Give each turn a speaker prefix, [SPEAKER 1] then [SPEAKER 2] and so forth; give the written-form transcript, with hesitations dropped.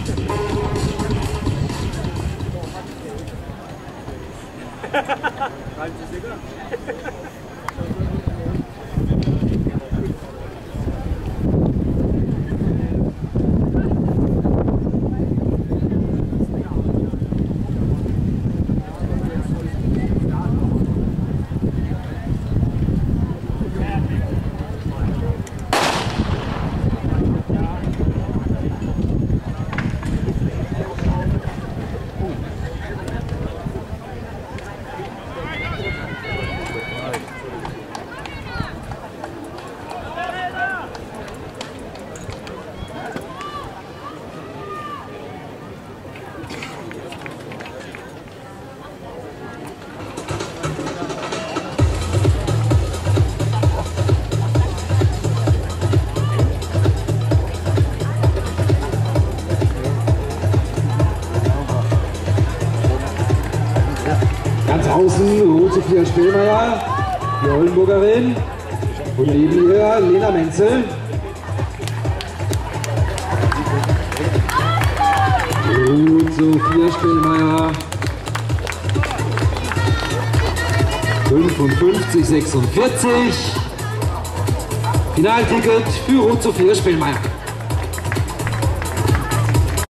[SPEAKER 1] Außen Ruth Sophia Spielmeier, die Oldenburgerin, und neben ihr Lena Menzel. Ruth Sophia Spielmeier, 55,46. Finalticket für Ruth Sophia Spielmeier.